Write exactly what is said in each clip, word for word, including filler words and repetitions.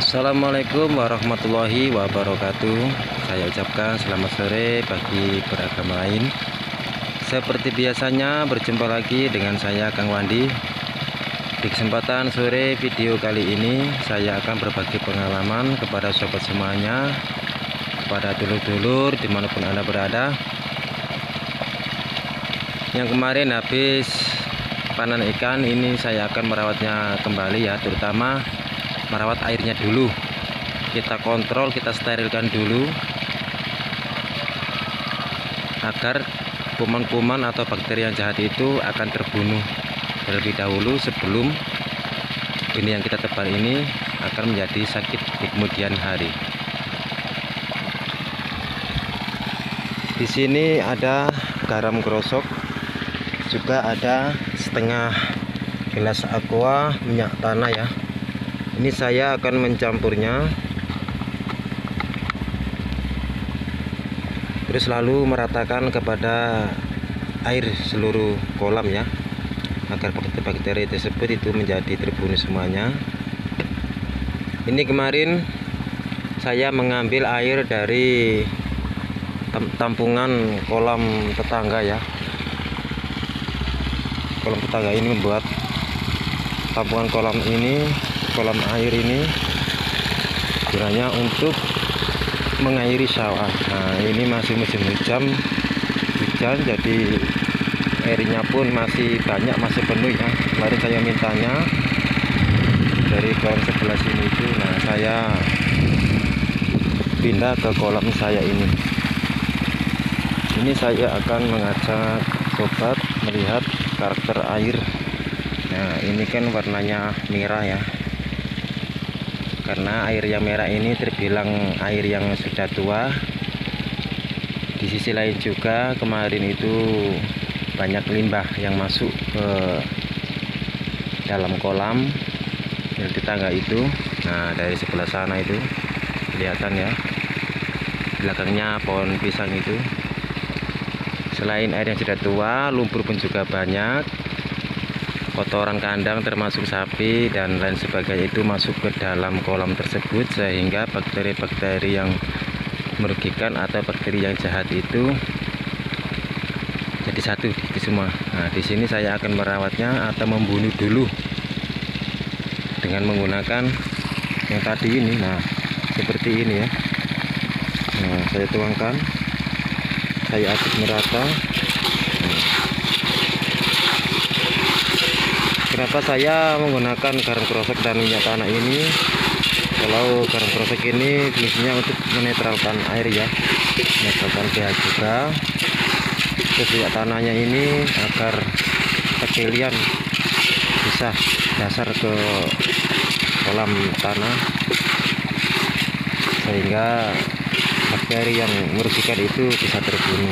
Assalamualaikum warahmatullahi wabarakatuh. Saya ucapkan selamat sore bagi beragama lain. Seperti biasanya berjumpa lagi dengan saya Kang Wandi. Di kesempatan sore video kali ini saya akan berbagi pengalaman kepada sobat semuanya, kepada dulur-dulur dimanapun Anda berada, yang kemarin habis panen ikan. Ini saya akan merawatnya kembali ya, terutama merawat airnya dulu. Kita kontrol, kita sterilkan dulu agar kuman-kuman atau bakteri yang jahat itu akan terbunuh terlebih dahulu sebelum benih yang kita tebar ini akan menjadi sakit di kemudian hari. Di sini ada garam krosok, juga ada setengah gelas aqua minyak tanah ya. Ini saya akan mencampurnya, terus lalu meratakan kepada air seluruh kolam ya, agar bakteri-bakteri tersebut itu menjadi terbunuh semuanya. Ini kemarin saya mengambil air dari tampungan kolam tetangga ya. Kolam tetangga ini membuat tampungan kolam ini, kolam air ini gunanya untuk mengairi sawah. Nah, ini masih musim hujan, hujan jadi airnya pun masih banyak, masih penuh ya. Kemarin saya mintanya dari kolam sebelah sini itu. Nah, saya pindah ke kolam saya ini. Ini saya akan mengajak sobat melihat karakter air. Nah, ini kan warnanya merah ya, karena air yang merah ini terbilang air yang sudah tua. Di sisi lain juga kemarin itu banyak limbah yang masuk ke dalam kolam yang tetangga itu. Nah, dari sebelah sana itu kelihatan ya, belakangnya pohon pisang itu. Selain air yang sudah tua, lumpur pun juga banyak, kotoran kandang termasuk sapi dan lain sebagainya itu masuk ke dalam kolam tersebut, sehingga bakteri-bakteri yang merugikan atau bakteri yang jahat itu jadi satu di semua. Nah, di sini saya akan merawatnya atau membunuh dulu dengan menggunakan yang tadi ini. Nah, seperti ini ya. Nah, saya tuangkan, saya aduk merata. Kenapa saya menggunakan garam krosok dan minyak tanah ini? Kalau garam krosok ini fungsinya untuk menetralkan air ya, menetralkan pH juga. Terus minyak tanahnya ini agar kecilian bisa dasar ke kolam tanah, sehingga bakteri yang merugikan itu bisa terbunuh.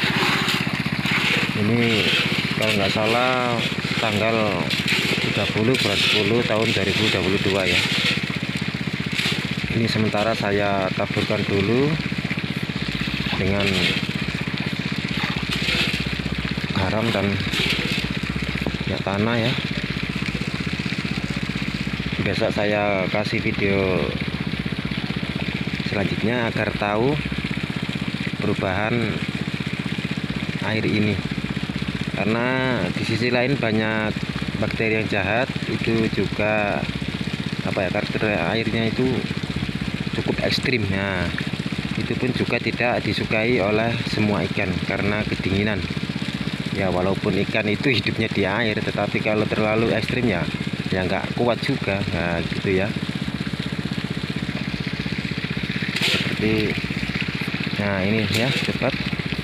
Ini kalau nggak salah tanggal tiga puluh bulan sepuluh tahun dua ribu dua puluh dua ya. Ini sementara saya taburkan dulu dengan garam dan minyak tanah ya. Besok saya kasih video selanjutnya agar tahu perubahan air ini, karena di sisi lain banyak bakteri yang jahat itu juga apa ya, karakter airnya itu cukup ekstrim. Nah, itu pun juga tidak disukai oleh semua ikan karena kedinginan ya. Walaupun ikan itu hidupnya di air, tetapi kalau terlalu ekstrim ya ya nggak kuat juga. Nah, gitu ya. Seperti nah ini ya sobat.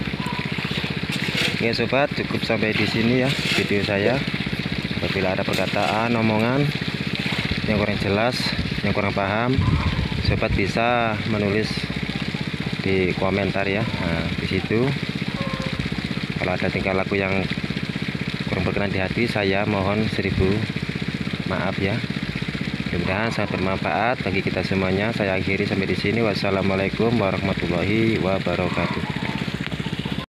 Ya sobat, cukup sampai di sini ya video saya. Apabila ada perkataan, omongan yang kurang jelas, yang kurang paham, sobat bisa menulis di komentar ya. Nah, di situ kalau ada tingkah laku yang kurang berkenan di hati, saya mohon seribu maaf ya. Mudah-mudahan sangat bermanfaat bagi kita semuanya. Saya akhiri sampai di sini. Wassalamualaikum warahmatullahi wabarakatuh.